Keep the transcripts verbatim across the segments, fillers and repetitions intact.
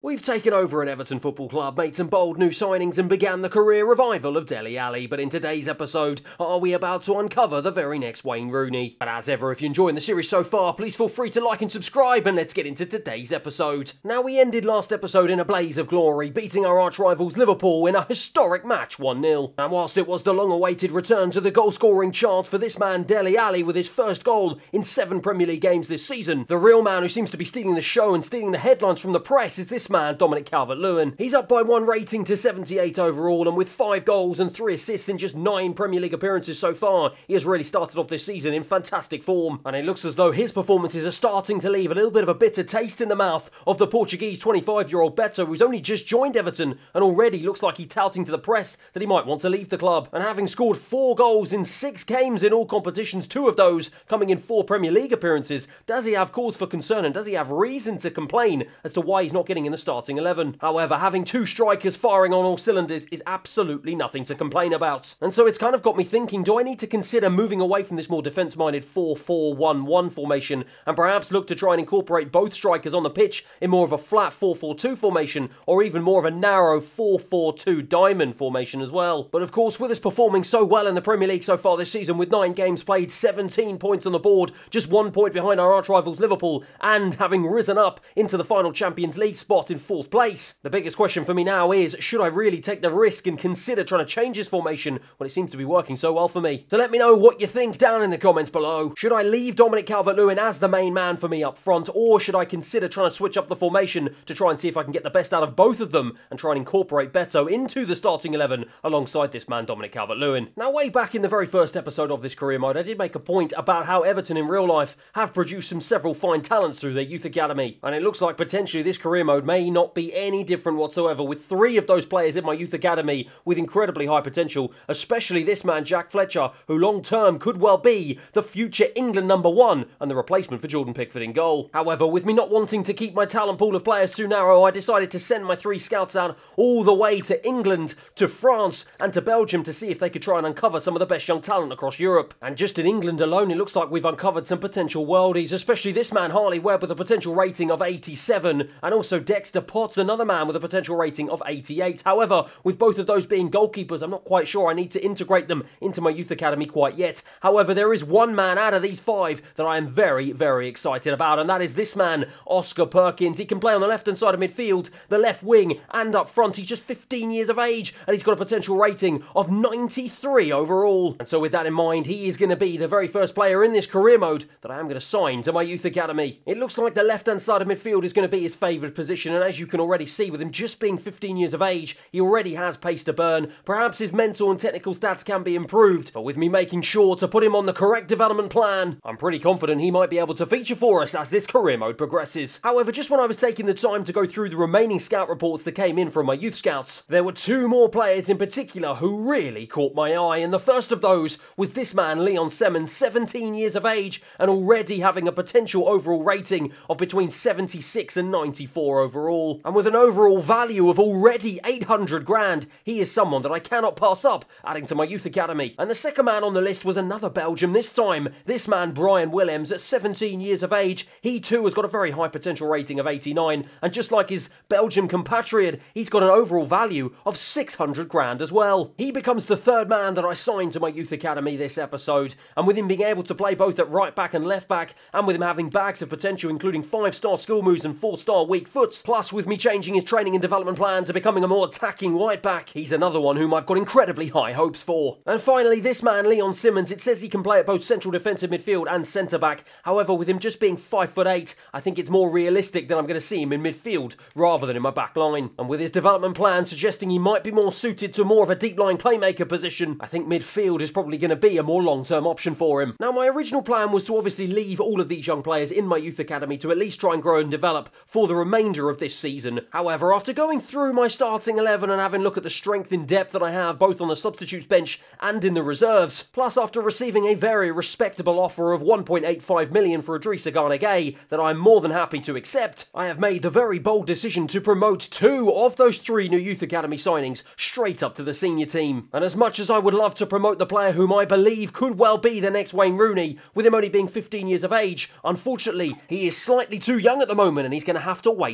We've taken over at Everton Football Club, made some bold new signings and began the career revival of Dele Alli, but in today's episode, are we about to uncover the very next Wayne Rooney? But as ever, if you're enjoying the series so far, please feel free to like and subscribe, and let's get into today's episode. Now, we ended last episode in a blaze of glory, beating our arch-rivals Liverpool in a historic match one nil. And whilst it was the long-awaited return to the goal-scoring chart for this man Dele Alli with his first goal in seven Premier League games this season, the real man who seems to be stealing the show and stealing the headlines from the press is this man, Dominic Calvert-Lewin. He's up by one rating to seventy-eight overall, and with five goals and three assists in just nine Premier League appearances so far, he has really started off this season in fantastic form. And it looks as though his performances are starting to leave a little bit of a bitter taste in the mouth of the Portuguese twenty-five-year-old Beto, who's only just joined Everton and already looks like he's touting to the press that he might want to leave the club. And having scored four goals in six games in all competitions, two of those coming in four Premier League appearances, does he have cause for concern and does he have reason to complain as to why he's not getting in the starting eleven? However, having two strikers firing on all cylinders is absolutely nothing to complain about. And so it's kind of got me thinking, do I need to consider moving away from this more defence-minded four four one one formation and perhaps look to try and incorporate both strikers on the pitch in more of a flat four four two formation, or even more of a narrow four four two diamond formation as well? But of course, with us performing so well in the Premier League so far this season, with nine games played, seventeen points on the board, just one point behind our arch-rivals Liverpool, and having risen up into the final Champions League spot in fourth place, the biggest question for me now is, should I really take the risk and consider trying to change his formation when it seems to be working so well for me? So let me know what you think down in the comments below. Should I leave Dominic Calvert-Lewin as the main man for me up front, or should I consider trying to switch up the formation to try and see if I can get the best out of both of them and try and incorporate Beto into the starting eleven alongside this man Dominic Calvert-Lewin? Now, way back in the very first episode of this career mode, I did make a point about how Everton in real life have produced some several fine talents through their youth academy, and it looks like potentially this career mode may not be any different whatsoever, with three of those players in my youth academy with incredibly high potential, especially this man Jack Fletcher, who long term could well be the future England number one and the replacement for Jordan Pickford in goal. However, with me not wanting to keep my talent pool of players too narrow, I decided to send my three scouts out all the way to England, to France and to Belgium to see if they could try and uncover some of the best young talent across Europe. And just in England alone, it looks like we've uncovered some potential worldies, especially this man Harley Webb with a potential rating of eighty-seven, and also Dexter Potts, another man with a potential rating of eighty-eight. However, with both of those being goalkeepers, I'm not quite sure I need to integrate them into my youth academy quite yet. However, there is one man out of these five that I am very, very excited about, and that is this man, Oscar Perkins. He can play on the left-hand side of midfield, the left wing, and up front. He's just fifteen years of age, and he's got a potential rating of ninety-three overall. And so with that in mind, he is going to be the very first player in this career mode that I am going to sign to my youth academy. It looks like the left-hand side of midfield is going to be his favoured position, and as you can already see, with him just being fifteen years of age, he already has pace to burn. Perhaps his mental and technical stats can be improved, but with me making sure to put him on the correct development plan, I'm pretty confident he might be able to feature for us as this career mode progresses. However, just when I was taking the time to go through the remaining scout reports that came in from my youth scouts, there were two more players in particular who really caught my eye, and the first of those was this man, Leon Semmens, seventeen years of age and already having a potential overall rating of between seventy-six and ninety-four overall. And with an overall value of already eight hundred grand, he is someone that I cannot pass up adding to my youth academy. And the second man on the list was another Belgian this time, this man Brian Willems at seventeen years of age. He too has got a very high potential rating of eighty-nine, and just like his Belgian compatriot, he's got an overall value of six hundred grand as well. He becomes the third man that I signed to my youth academy this episode, and with him being able to play both at right back and left back, and with him having bags of potential including five star skill moves and four star weak foot, plus with me changing his training and development plan to becoming a more attacking right back, he's another one whom I've got incredibly high hopes for. And finally, this man Leon Semmens, it says he can play at both central defensive midfield and centre back. However, with him just being five foot eight, I think it's more realistic that I'm going to see him in midfield rather than in my back line. And with his development plan suggesting he might be more suited to more of a deep line playmaker position, I think midfield is probably going to be a more long term option for him. Now, my original plan was to obviously leave all of these young players in my youth academy to at least try and grow and develop for the remainder of this season. However, after going through my starting eleven and having a look at the strength in depth that I have both on the substitutes bench and in the reserves, plus after receiving a very respectable offer of one point eight five million for Idrissa Gana Gueye that I'm more than happy to accept, I have made the very bold decision to promote two of those three new youth academy signings straight up to the senior team. And as much as I would love to promote the player whom I believe could well be the next Wayne Rooney, with him only being fifteen years of age, unfortunately, he is slightly too young at the moment and he's going to have to wait his turn.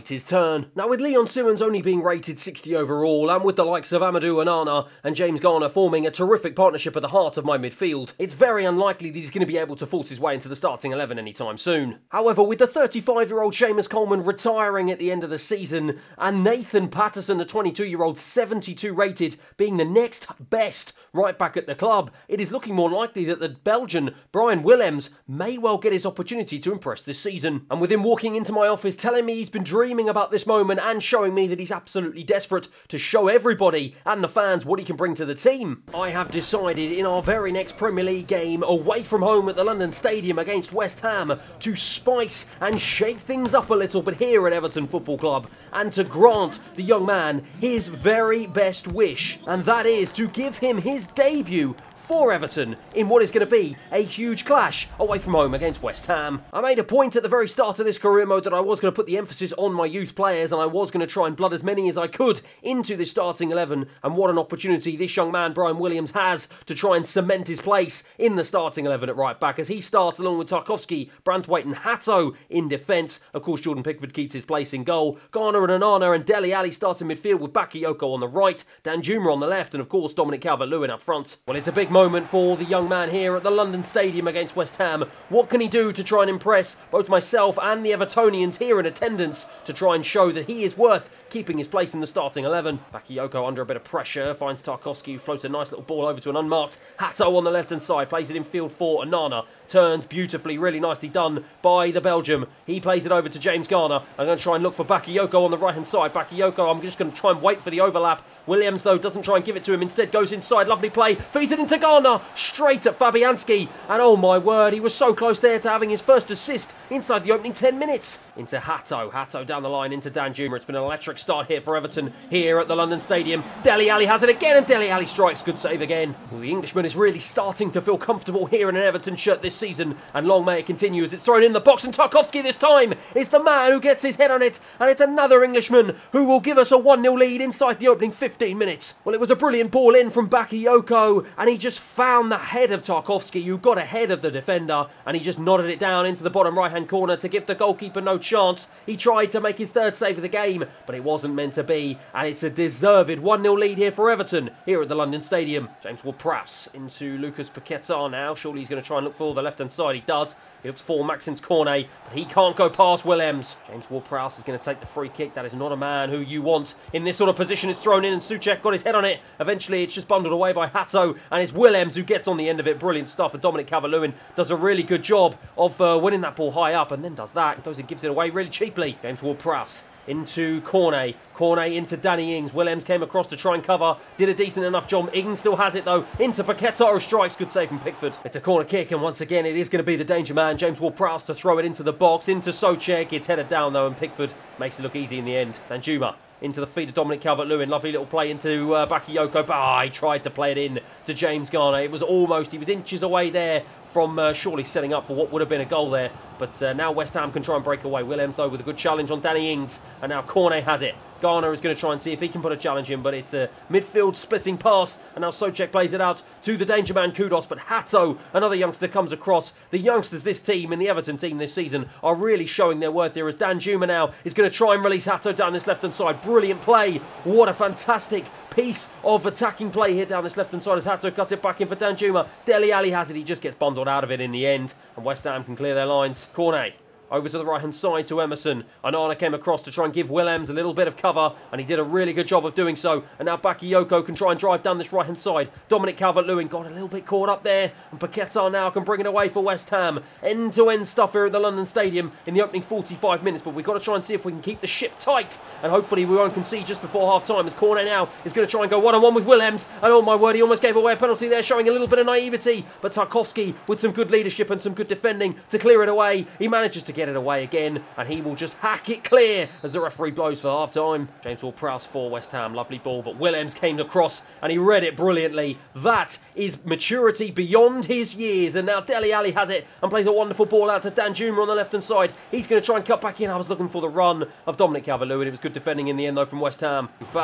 return. Now with Leon Simmons only being rated sixty overall, and with the likes of Amadou Onana and James Garner forming a terrific partnership at the heart of my midfield, it's very unlikely that he's going to be able to force his way into the starting eleven anytime soon. However, with the thirty-five-year-old Seamus Coleman retiring at the end of the season, and Nathan Patterson, the twenty-two-year-old seventy-two rated, being the next best right back at the club, it is looking more likely that the Belgian Brian Willems may well get his opportunity to impress this season. And with him walking into my office telling me he's been dreaming about this moment and showing me that he's absolutely desperate to show everybody and the fans what he can bring to the team, I have decided in our very next Premier League game away from home at the London Stadium against West Ham to spice and shake things up a little bit here at Everton Football Club, and to grant the young man his very best wish, and that is to give him his debut for Everton in what is going to be a huge clash away from home against West Ham. I made a point at the very start of this career mode that I was going to put the emphasis on my youth players, and I was going to try and blood as many as I could into this starting eleven, and what an opportunity this young man Brian Williams has to try and cement his place in the starting eleven at right back, as he starts along with Tarkowski, Branthwaite and Hatto in defence. Of course, Jordan Pickford keeps his place in goal. Garner and Onana and Dele Alli start in midfield with Bakayoko on the right, Danjuma on the left, and of course Dominic Calvert-Lewin up front. Well, it's a big moment for the young man here at the London Stadium against West Ham. What can he do to try and impress both myself and the Evertonians here in attendance to try and show that he is worth keeping his place in the starting eleven? Bakayoko under a bit of pressure finds Tarkowski, who floats a nice little ball over to an unmarked Hatto on the left hand side, plays it in field for Onana, turned beautifully, really nicely done by the Belgium. He plays it over to James Garner. I'm going to try and look for Bakayoko on the right hand side. Bakayoko, I'm just going to try and wait for the overlap. Williams though doesn't try and give it to him, instead goes inside, lovely play, feeds it into Garner, straight at Fabianski, and oh my word, he was so close there to having his first assist inside the opening ten minutes. Into Hatto, Hatto down the line into Danjuma. It's been an electric start here for Everton here at the London Stadium. Dele Alli has it again, and Dele Alli strikes, good save again. Well, the Englishman is really starting to feel comfortable here in an Everton shirt this season, and long may it continue as it's thrown in the box, and Tarkowski this time is the man who gets his head on it, and it's another Englishman who will give us a one nil lead inside the opening fifteen minutes. Well, it was a brilliant ball in from Bakayoko, and he just found the head of Tarkowski, who got ahead of the defender, and he just nodded it down into the bottom right hand corner to give the goalkeeper no chance. He tried to make his third save of the game, but it wasn't meant to be, and it's a deserved one nil lead here for Everton here at the London Stadium. James Ward-Prowse into Lucas Paquetá now. Surely he's going to try and look for the left hand side. He does. He looks for Maxence Cornet, but he can't go past Willems. James Ward-Prowse is going to take the free kick. That is not a man who you want in this sort of position. It's thrown in, and Souček got his head on it. Eventually, it's just bundled away by Hatto, and it's Willems who gets on the end of it. Brilliant stuff, and Dominic Calvert-Lewin does a really good job of uh, winning that ball high up, and then does that and goes and gives it away really cheaply. James Ward-Prowse into Cornet. Cornet into Danny Ings. Willems came across to try and cover. Did a decent enough job. Ings still has it though. Into Paquetá, who strikes. Good save from Pickford. It's a corner kick, and once again it is going to be the danger man, James Ward-Prowse, to throw it into the box. Into Souček. It's headed down though, and Pickford makes it look easy in the end. Danjuma into the feet of Dominic Calvert-Lewin. Lovely little play into uh, Bakayoko. Ah, he tried to play it in to James Garner. It was almost, he was inches away there from uh, surely setting up for what would have been a goal there. But uh, now West Ham can try and break away. Willems, though, with a good challenge on Danny Ings. And now Cornet has it. Garner is going to try and see if he can put a challenge in, but it's a midfield splitting pass. And now Souček plays it out to the danger man, Kudos. But Hatto, another youngster, comes across. The youngsters this team, in the Everton team this season, are really showing their worth here, as Danjuma now is going to try and release Hatto down this left-hand side. Brilliant play. What a fantastic piece of attacking play here down this left-hand side as Hatto cuts it back in for Danjuma. Dele Alli has it. He just gets bundled out of it in the end, and West Ham can clear their lines. Cornet over to the right-hand side to Emerson. Onana came across to try and give Willems a little bit of cover, and he did a really good job of doing so. And now Bakayoko can try and drive down this right-hand side. Dominic Calvert-Lewin got a little bit caught up there, and Paquetá now can bring it away for West Ham. End-to-end stuff here at the London Stadium in the opening forty-five minutes, but we've got to try and see if we can keep the ship tight, and hopefully we won't concede just before half-time, as Cornet now is going to try and go one-on-one with Willems. And oh my word, he almost gave away a penalty there, showing a little bit of naivety, but Tarkowski, with some good leadership and some good defending to clear it away, he manages to get it away again, and he will just hack it clear as the referee blows for half-time. James Ward-Prowse for West Ham. Lovely ball, but Willems came across and he read it brilliantly. That is maturity beyond his years, and now Dele Alli has it and plays a wonderful ball out to Danjuma on the left-hand side. He's going to try and cut back in. I was looking for the run of Dominic Calvert-Lewin. It was good defending in the end, though, from West Ham. Foul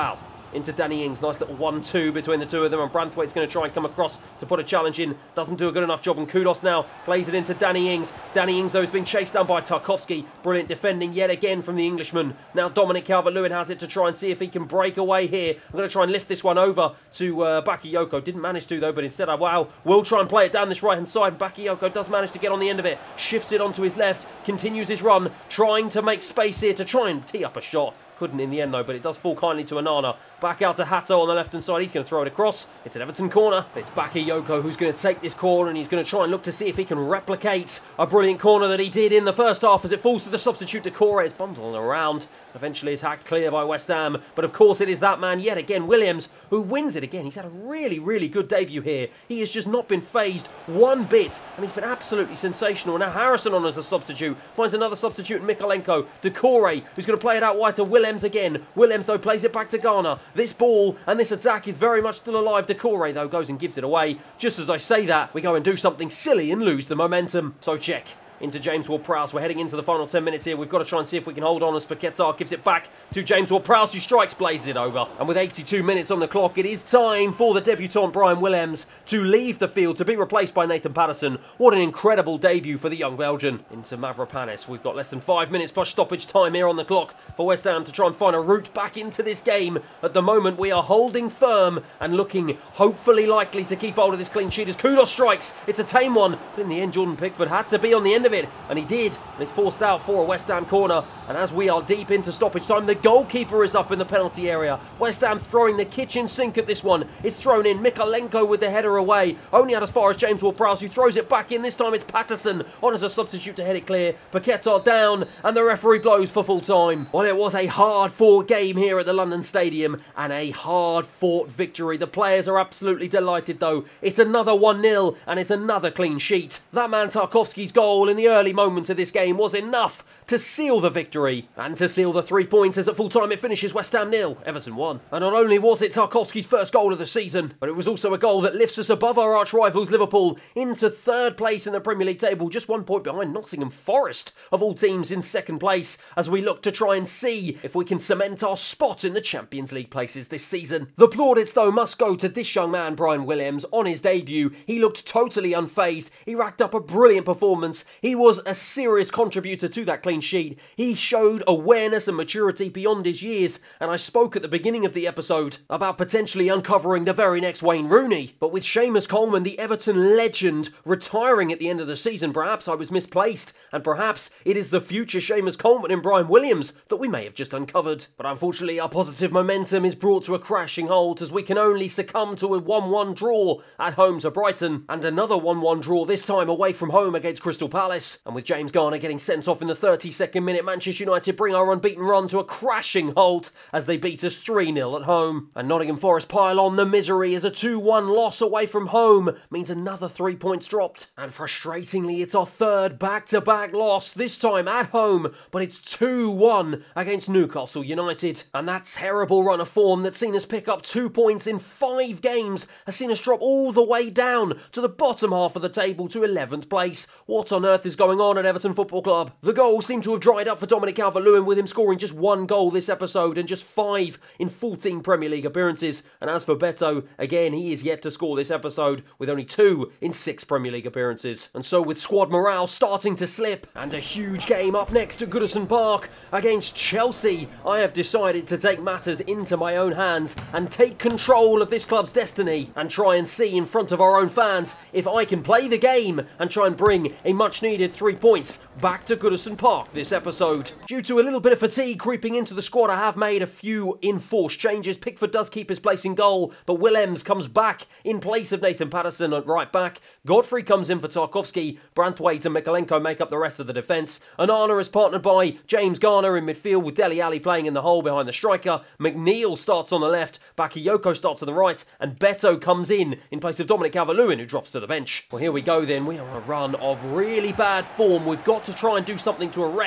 into Danny Ings. Nice little one two between the two of them, and Branthwaite's going to try and come across to put a challenge in. Doesn't do a good enough job, and Kudos now plays it into Danny Ings. Danny Ings, though, is being chased down by Tarkowski. Brilliant defending yet again from the Englishman. Now Dominic Calvert-Lewin has it to try and see if he can break away here. I'm going to try and lift this one over to uh, Bakayoko. Didn't manage to, though, but instead I, wow, will try and play it down this right-hand side. Bakayoko does manage to get on the end of it, shifts it onto his left, continues his run, trying to make space here to try and tee up a shot. Couldn't in the end, though, but it does fall kindly to Onana. Back out to Hato on the left-hand side. He's going to throw it across. It's an Everton corner. It's Bakayoko who's going to take this corner, and he's going to try and look to see if he can replicate a brilliant corner that he did in the first half as it falls to the substitute. Decore is bundling around. Eventually is hacked clear by West Ham. But of course it is that man yet again, Williams, who wins it again. He's had a really, really good debut here. He has just not been phased one bit, and he's been absolutely sensational. Now Harrison on as a substitute. Finds another substitute in Mikolenko. Decore, who's going to play it out wide to Williams again. Williams, though, plays it back to Garner. This ball and this attack is very much still alive. Decore, though, goes and gives it away. Just as I say that, we go and do something silly and lose the momentum. So check into James Ward-Prowse. We're heading into the final ten minutes here. We've got to try and see if we can hold on as Paquetá gives it back to James Ward-Prowse, who strikes, blazes it over. And with eighty-two minutes on the clock, it is time for the debutant Brian Williams to leave the field to be replaced by Nathan Patterson. What an incredible debut for the young Belgian. Into Mavropanis. We've got less than five minutes plus stoppage time here on the clock for West Ham to try and find a route back into this game. At the moment, we are holding firm and looking hopefully likely to keep hold of this clean sheet as Kudos strikes. It's a tame one, but in the end, Jordan Pickford had to be on the end of it, and he did, and it's forced out for a West Ham corner. And as we are deep into stoppage time, the goalkeeper is up in the penalty area. West Ham throwing the kitchen sink at this one. It's thrown in. Mikolenko with the header away, only out as far as James Ward-Prowse, who throws it back in. This time it's Patterson on as a substitute to head it clear. Paquetá down, and the referee blows for full time. Well, it was a hard-fought game here at the London Stadium, and a hard-fought victory. The players are absolutely delighted, though. It's another one nil, and it's another clean sheet. That man Tarkowski's goal in the early moments of this game was enough to seal the victory and to seal the three points, as at full time it finishes West Ham nil, Everton one. And not only was it Tarkowski's first goal of the season, but it was also a goal that lifts us above our arch rivals Liverpool into third place in the Premier League table, just one point behind Nottingham Forest of all teams in second place, as we look to try and see if we can cement our spot in the Champions League places this season. The plaudits, though, must go to this young man Brian Williams. On his debut, he looked totally unfazed. He racked up a brilliant performance. He was a serious contributor to that clean sheet. He showed awareness and maturity beyond his years, and I spoke at the beginning of the episode about potentially uncovering the very next Wayne Rooney. But with Seamus Coleman, the Everton legend, retiring at the end of the season, perhaps I was misplaced, and perhaps it is the future Seamus Coleman and Brian Williams that we may have just uncovered. But unfortunately, our positive momentum is brought to a crashing halt as we can only succumb to a one one draw at home to Brighton, and another one one draw, this time away from home against Crystal Palace. And with James Garner getting sent off in the thirty-second minute, Manchester United bring our unbeaten run to a crashing halt as they beat us three nil at home. And Nottingham Forest pile on the misery as a two one loss away from home means another three points dropped. And frustratingly, it's our third back-to-back loss, this time at home, but it's two one against Newcastle United. And that terrible run of form that's seen us pick up two points in five games has seen us drop all the way down to the bottom half of the table to eleventh place. What on earth is going on at Everton Football Club? The goals seem to have dried up for Dominic Calvert-Lewin, with him scoring just one goal this episode and just five in fourteen Premier League appearances. And as for Beto, again, he is yet to score this episode with only two in six Premier League appearances. And so with squad morale starting to slip and a huge game up next at Goodison Park against Chelsea, I have decided to take matters into my own hands and take control of this club's destiny and try and see in front of our own fans if I can play the game and try and bring a much needed three points back to Goodison Park this episode. Due to a little bit of fatigue creeping into the squad, I have made a few enforced changes. Pickford does keep his place in goal, but Williams comes back in place of Nathan Patterson at right back. Godfrey comes in for Tarkowski. Branthwaite and Mikolenko make up the rest of the defence. Onana is partnered by James Garner in midfield, with Dele Alli playing in the hole behind the striker. McNeil starts on the left, Bakayoko starts on the right, and Beto comes in in place of Dominic Calvert-Lewin, who drops to the bench. Well, here we go then. We are on a run of really bad form. We've got to try and do something to arrest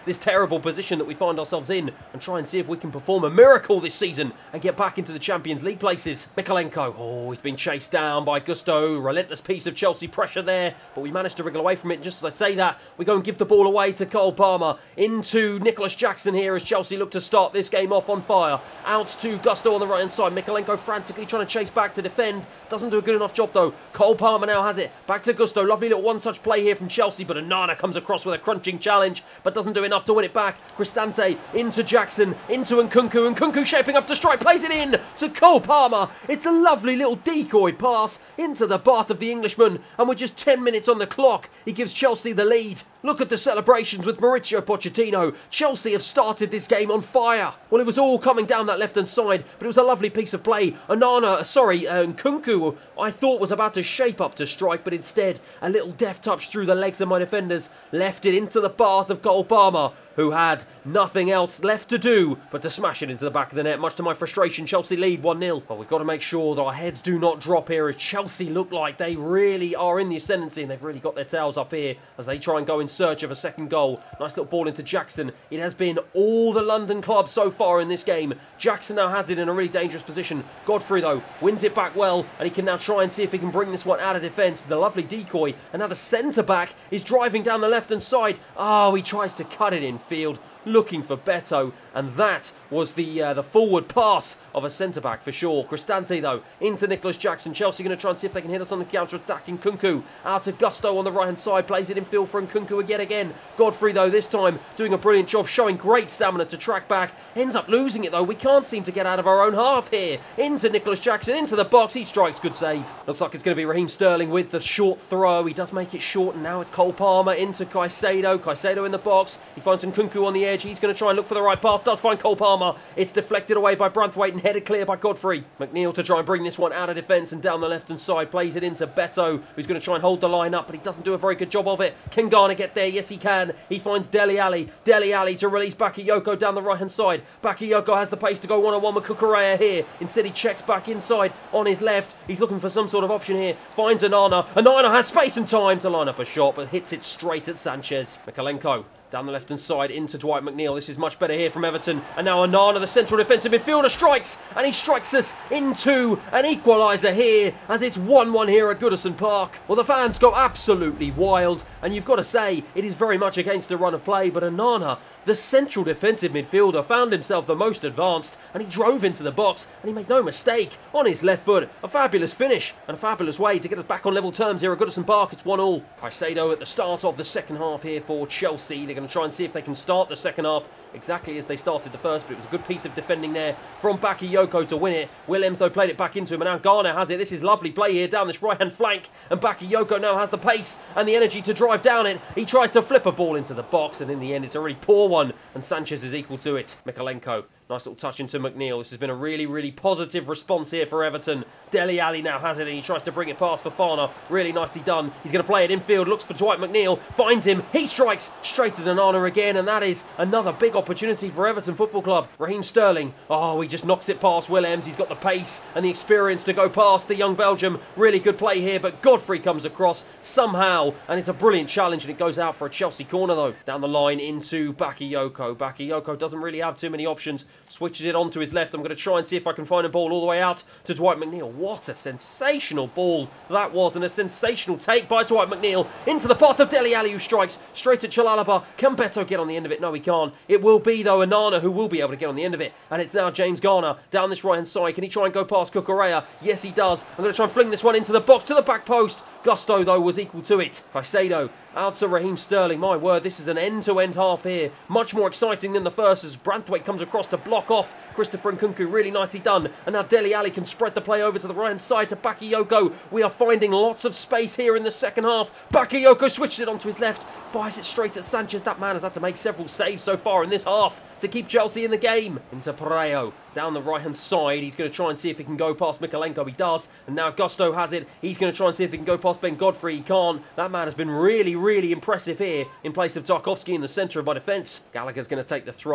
this terrible position that we find ourselves in and try and see if we can perform a miracle this season and get back into the Champions League places. Mykolenko, oh, he's been chased down by Gusto. Relentless piece of Chelsea pressure there, but we managed to wriggle away from it. And just as I say that, we go and give the ball away to Cole Palmer. Into Nicholas Jackson here as Chelsea look to start this game off on fire. Out to Gusto on the right-hand side. Mykolenko frantically trying to chase back to defend. Doesn't do a good enough job though. Cole Palmer now has it. Back to Gusto. Lovely little one-touch play here from Chelsea, but Onana comes across with a crunching challenge, but doesn't do enough to win it back. Cristante into Jackson, into Nkunku. Nkunku shaping up to strike, plays it in to Cole Palmer. It's a lovely little decoy pass into the path of the Englishman, and with just ten minutes on the clock, he gives Chelsea the lead. Look at the celebrations with Mauricio Pochettino. Chelsea have started this game on fire. Well, it was all coming down that left-hand side, but it was a lovely piece of play. Onana, sorry, uh, Nkunku, I thought was about to shape up to strike, but instead, a little deft touch through the legs of my defenders left it into the path of Cole Palmer, who had nothing else left to do but to smash it into the back of the net. Much to my frustration, Chelsea lead one nil. But we've got to make sure that our heads do not drop here, as Chelsea look like they really are in the ascendancy, and they've really got their tails up here as they try and go in search of a second goal. Nice little ball into Jackson. It has been all the London clubs so far in this game. Jackson now has it in a really dangerous position. Godfrey, though, wins it back well, and he can now try and see if he can bring this one out of defence with a lovely decoy. And now the centre-back is driving down the left-hand side. Oh, he tries to cut it in field, looking for Beto, and that was the uh, the forward pass of a centre-back for sure. Cristante, though, into Nicholas Jackson. Chelsea going to try and see if they can hit us on the counter-attack. Nkunku out to Gusto on the right-hand side, plays it in field for Nkunku again again. Godfrey, though, this time doing a brilliant job, showing great stamina to track back. Ends up losing it, though. We can't seem to get out of our own half here. Into Nicholas Jackson, into the box. He strikes, good save. Looks like it's going to be Raheem Sterling with the short throw. He does make it short, and now it's Cole Palmer into Caicedo. Caicedo in the box. He finds Nkunku on the edge. He's going to try and look for the right pass. Does find Cole Palmer. It's deflected away by Branthwaite and headed clear by Godfrey. McNeil to try and bring this one out of defence and down the left-hand side. Plays it into Beto, who's going to try and hold the line up, but he doesn't do a very good job of it. Can Garner get there? Yes, he can. He finds Dele Alli. Dele Alli to release Bakayoko down the right-hand side. Bakayoko has the pace to go one-on-one with Cucurella here. Instead, he checks back inside on his left. He's looking for some sort of option here. Finds Onana. Onana has space and time to line up a shot, but hits it straight at Sanchez. Mykolenko down the left-hand side into Dwight McNeil. This is much better here from Everton. And now Onana, the central defensive midfielder, strikes. And he strikes us into an equaliser here as it's one one here at Goodison Park. Well, the fans go absolutely wild. And you've got to say, it is very much against the run of play. But Onana, the central defensive midfielder, found himself the most advanced, and he drove into the box, and he made no mistake on his left foot. A fabulous finish and a fabulous way to get us back on level terms here at Goodison Park. It's one all. Caicedo at the start of the second half here for Chelsea. They're going to try and see if they can start the second half exactly as they started the first, but it was a good piece of defending there from Bakayoko to win it. Williams, though, played it back into him, and now Garner has it. This is lovely play here down this right-hand flank, and Bakayoko now has the pace and the energy to drive down it. He tries to flip a ball into the box, and in the end, it's a really poor one, and Sanchez is equal to it. Mykolenko, nice little touch into McNeil. This has been a really, really positive response here for Everton. Dele Alli now has it, and he tries to bring it past Fofana. Really nicely done. He's going to play it infield, looks for Dwight McNeil, finds him, he strikes straight at Onana again, and that is another big opportunity for Everton Football Club. Raheem Sterling, oh, he just knocks it past Willems. He's got the pace and the experience to go past the young Belgium. Really good play here, but Godfrey comes across somehow, and it's a brilliant challenge, and it goes out for a Chelsea corner, though. Down the line into Bakayoko. Bakayoko doesn't really have too many options. Switches it onto his left. I'm going to try and see if I can find a ball all the way out to Dwight McNeil. What a sensational ball that was, and a sensational take by Dwight McNeil into the path of Dele Alli, who strikes straight at Chalalaba. Can Beto get on the end of it? No, he can't. It will be, though, Onana who will be able to get on the end of it, and it's now James Garner down this right-hand side. Can he try and go past Cucurella? Yes, he does. I'm going to try and fling this one into the box, to the back post. Gusto, though, was equal to it. Caicedo out to Raheem Sterling. My word, this is an end-to-end half here. Much more exciting than the first, as Branthwaite comes across to block off Christopher Nkunku. Really nicely done. And now Dele Alli can spread the play over to the right-hand side to Bakayoko. We are finding lots of space here in the second half. Bakayoko switches it onto his left, fires it straight at Sanchez. That man has had to make several saves so far in this half to keep Chelsea in the game. Into Pereiro down the right-hand side. He's going to try and see if he can go past Mykolenko. He does. And now Gusto has it. He's going to try and see if he can go past Ben Godfrey. He can't. That man has been really, really impressive here in place of Tarkowski in the centre of my defence. Gallagher's going to take the throw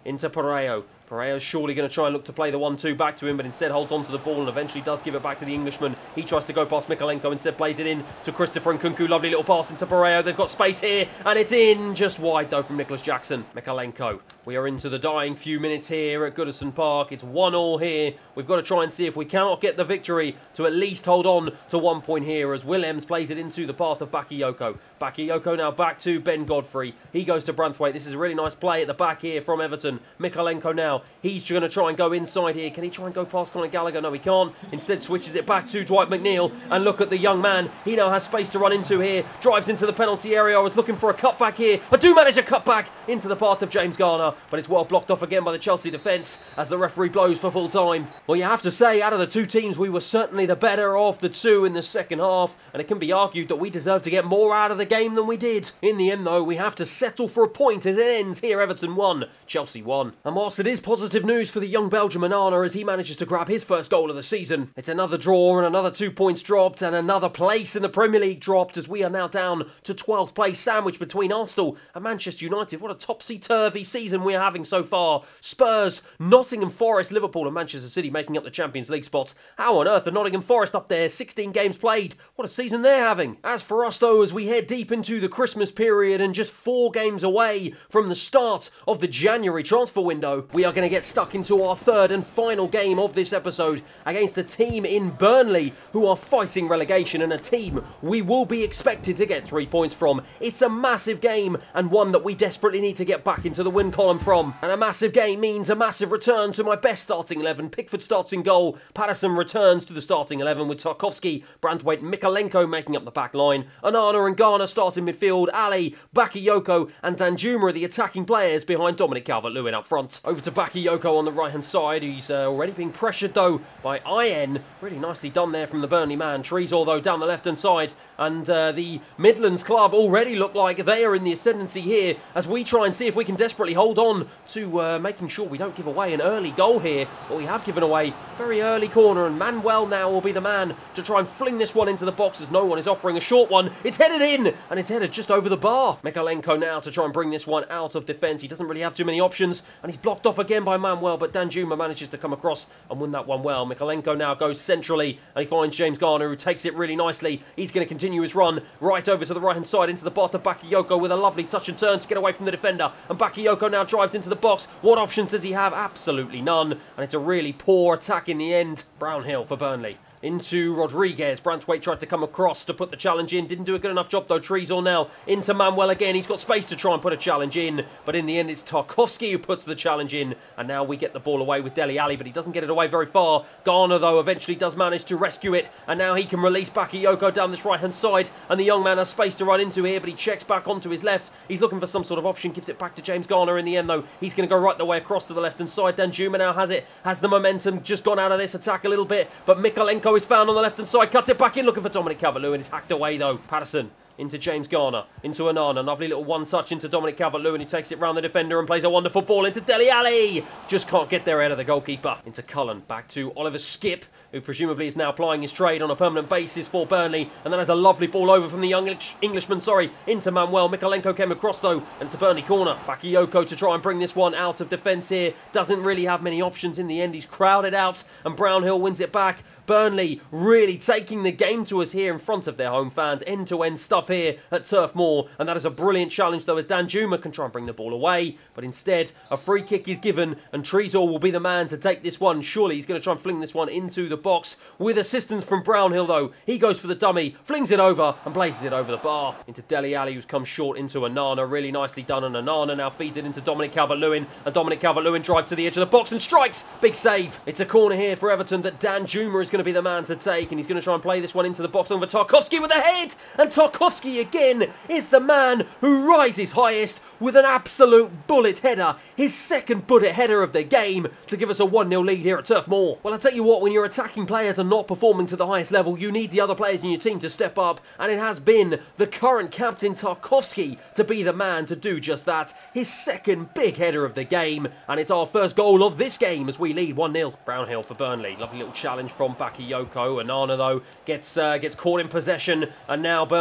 into Pareo. Parejo's surely going to try and look to play the one two back to him, but instead holds on to the ball and eventually does give it back to the Englishman. He tries to go past Mykolenko, instead plays it in to Christopher Nkunku. Lovely little pass into Parejo. They've got space here, and it's in just wide, though, from Nicholas Jackson. Mykolenko. We are into the dying few minutes here at Goodison Park. It's one all here. We've got to try and see if we cannot get the victory to at least hold on to one point here as Willems plays it into the path of Bakayoko. Bakayoko now back to Ben Godfrey. He goes to Branthwaite. This is a really nice play at the back here from Everton. Mykolenko now. He's going to try and go inside here. Can he try and go past Conor Gallagher? No, he can't. Instead switches it back to Dwight McNeil. And look at the young man. He now has space to run into here. Drives into the penalty area. I was looking for a cutback here. I do manage a cutback into the path of James Garner. But it's well blocked off again by the Chelsea defence as the referee blows for full time. Well, you have to say, out of the two teams, we were certainly the better of the two in the second half. And it can be argued that we deserved to get more out of the game than we did. In the end, though, we have to settle for a point as it ends here. Everton won, Chelsea won. And whilst it is positive news for the young Belgian Manana as he manages to grab his first goal of the season, it's another draw and another two points dropped and another place in the Premier League dropped as we are now down to twelfth place, sandwiched between Arsenal and Manchester United. What a topsy-turvy season we're having so far. Spurs, Nottingham Forest, Liverpool and Manchester City making up the Champions League spots. How on earth are Nottingham Forest up there? sixteen games played. What a season they're having. As for us, though, as we head deep into the Christmas period and just four games away from the start of the January transfer window, we are going to get stuck into our third and final game of this episode against a team in Burnley who are fighting relegation and a team we will be expected to get three points from. It's a massive game and one that we desperately need to get back into the win column from. And a massive game means a massive return to my best starting eleven. Pickford starts in goal. Patterson returns to the starting eleven with Tarkowski, Branthwaite, Mykolenko making up the back line. Onana and Garner start in midfield. Ali, Bakayoko and Danjuma are the attacking players behind Dominic Calvert-Lewin up front. Over to Bakayoko on the right-hand side. He's uh, already being pressured, though, by I N. Really nicely done there from the Burnley man. Trees, although, down the left-hand side. And uh, the Midlands club already look like they are in the ascendancy here as we try and see if we can desperately hold on to uh, making sure we don't give away an early goal here. But we have given away a very early corner, and Manuel now will be the man to try and fling this one into the box as no one is offering a short one. It's headed in, and it's headed just over the bar. Mykolenko now to try and bring this one out of defence. He doesn't really have too many options, and he's blocked off again by Manuel, but Danjuma manages to come across and win that one well. Mykolenko now goes centrally, and he finds James Garner, who takes it really nicely. He's going to continue his run right over to the right-hand side into the path of Bakayoko with a lovely touch and turn to get away from the defender. And Bakayoko now drives into the box. What options does he have? Absolutely none. And it's a really poor attack in the end. Brownhill for Burnley. Into Rodriguez. Branthwaite tried to come across to put the challenge in. Didn't do a good enough job, though. Treezor now into Manuel again. He's got space to try and put a challenge in. But in the end, it's Tarkowski who puts the challenge in. And now we get the ball away with Dele Alli, but he doesn't get it away very far. Garner, though, eventually does manage to rescue it. And now he can release Bakayoko down this right-hand side. And the young man has space to run into here, but he checks back onto his left. He's looking for some sort of option. Gives it back to James Garner in the end, though. He's going to go right the way across to the left-hand side. Danjuma now has it. Has the momentum. Just gone out of this attack a little bit. But Mykolenko is found on the left-hand side, cuts it back in, looking for Dominic Calvert-Lewin. It's hacked away, though. Patterson into James Garner, into Onana. Lovely little one-touch into Dominic Calvert-Lewin, who takes it round the defender and plays a wonderful ball into Dele Alli. Just can't get there ahead of the goalkeeper. Into Cullen, back to Oliver Skipp, who presumably is now plying his trade on a permanent basis for Burnley. And then has a lovely ball over from the young English Englishman, sorry, into Manuel. Mykolenko came across, though, and it's a Burnley corner. Bakayoko to try and bring this one out of defence here. Doesn't really have many options in the end. He's crowded out, and Brownhill wins it back. Burnley really taking the game to us here in front of their home fans. End-to-end stuff here at Turf Moor. And that is a brilliant challenge, though, as Danjuma can try and bring the ball away. But instead, a free kick is given, and Treezor will be the man to take this one. Surely he's going to try and fling this one into the box. With assistance from Brownhill, though. He goes for the dummy, flings it over, and places it over the bar. Into Dele Alli, who's come short into Onana. Really nicely done, and Onana now feeds it into Dominic Calvert-Lewin. And Dominic Calvert-Lewin drives to the edge of the box and strikes. Big save. It's a corner here for Everton that Danjuma is going to be the man to take, and he's going to try and play this one into the box over Tarkowski with a head, and Tarkowski again is the man who rises highest with an absolute bullet header, his second bullet header of the game to give us a one nil lead here at Turf Moor. Well, I tell you what, when your attacking players are not performing to the highest level, you need the other players in your team to step up, and it has been the current captain Tarkowski to be the man to do just that, his second big header of the game, and it's our first goal of this game as we lead one nil. Brownhill for Burnley, lovely little challenge from Bakayoko. Onana, though, gets uh, gets caught in possession, and now Burnley can try and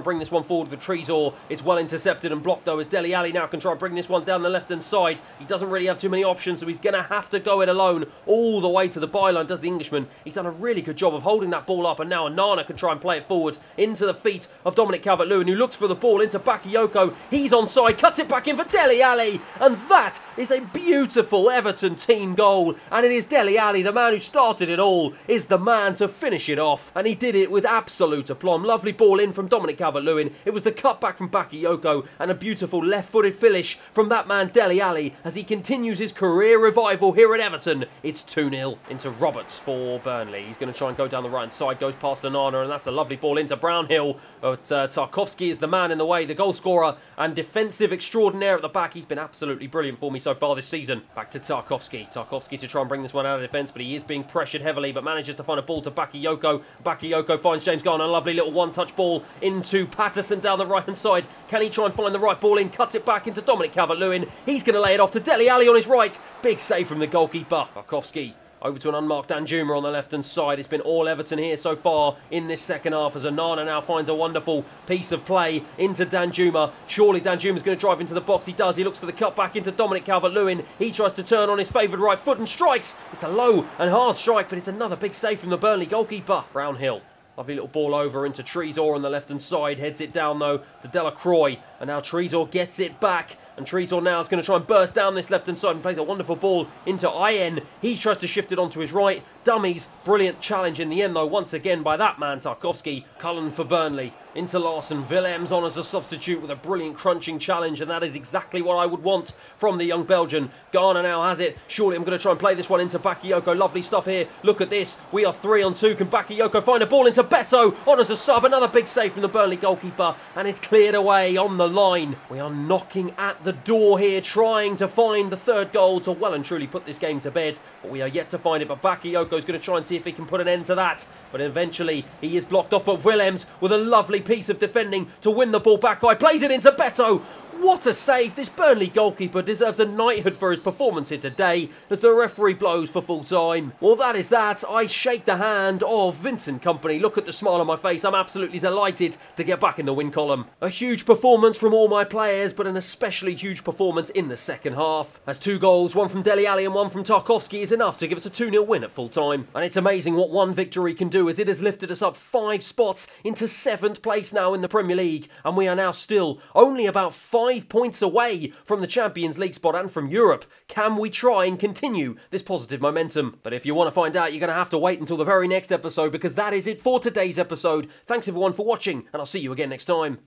bring this one forward with Trezor. It's well intercepted and blocked though, as Dele Alli now can try and bring this one down the left-hand side. He doesn't really have too many options, so he's going to have to go it alone all the way to the byline, does the Englishman. He's done a really good job of holding that ball up, and now Onana can try and play it forward into the feet of Dominic Calvert-Lewin, who looks for the ball into Bakayoko. He's onside, cuts it back in for Dele Alli, and that is a beautiful Everton team goal. And it is Dele Alli, the man who started it all, is the man to finish it off, and he did it with absolute aplomb. Lovely ball in from Dominic Calvert-Lewin. It was the cutback from Bakayoko, and a beautiful left-footed finish from that man Dele Alli as he continues his career revival here at Everton. It's two nil into Roberts for Burnley. He's going to try and go down the right-hand side, goes past Onana, and that's a lovely ball into Brownhill. But uh, Tarkowski is the man in the way, the goal scorer and defensive extraordinaire at the back. He's been absolutely brilliant for me so far this season. Back to Tarkowski. Tarkowski to try and bring this one out of defence, but he is being pressured heavily, but manages to find a ball to Bakayoko. Bakayoko finds James Garner, a lovely little one-touch ball into Patterson down the right-hand side. Can he try and find the right ball in? Cuts it back into Dominic Calvert-Lewin. He's going to lay it off to Dele Alli on his right. Big save from the goalkeeper. Tarkowski over to an unmarked Danjuma on the left-hand side. It's been all Everton here so far in this second half, as Onana now finds a wonderful piece of play into Danjuma. Surely Danjuma's going to drive into the box. He does. He looks for the cut back into Dominic Calvert-Lewin. He tries to turn on his favoured right foot and strikes. It's a low and hard strike, but it's another big save from the Burnley goalkeeper. Brownhill. Lovely little ball over into Trezor on the left-hand side. Heads it down, though, to Delacroix. And now Trezor gets it back. And Trezor now is going to try and burst down this left-hand side and plays a wonderful ball into I N. He tries to shift it onto his right. Dummies. Brilliant challenge in the end, though, once again by that man, Tarkowski. Cullen for Burnley. Into Larson. Willems on as a substitute with a brilliant crunching challenge, and that is exactly what I would want from the young Belgian. Garner now has it. Surely I'm going to try and play this one into Bakayoko. Lovely stuff here. Look at this. We are three on two. Can Bakayoko find a ball into Beto on as a sub? Another big save from the Burnley goalkeeper, and it's cleared away on the line. We are knocking at the door here, trying to find the third goal to well and truly put this game to bed, but we are yet to find it. But Bakayoko's going to try and see if he can put an end to that, but eventually he is blocked off. But Willems with a lovely piece of defending to win the ball back. I plays it into Beto. What a save. This Burnley goalkeeper deserves a knighthood for his performance here today as the referee blows for full time. Well, that is that. I shake the hand of Vincent Kompany. Look at the smile on my face. I'm absolutely delighted to get back in the win column. A huge performance from all my players, but an especially huge performance in the second half. As two goals, one from Dele Alli and one from Tarkowski, is enough to give us a two nil win at full time. And it's amazing what one victory can do, as it has lifted us up five spots into seventh place now in the Premier League. And we are now still only about five Five points away from the Champions League spot and from Europe. Can we try and continue this positive momentum? But if you want to find out, you're going to have to wait until the very next episode, because that is it for today's episode. Thanks everyone for watching, and I'll see you again next time.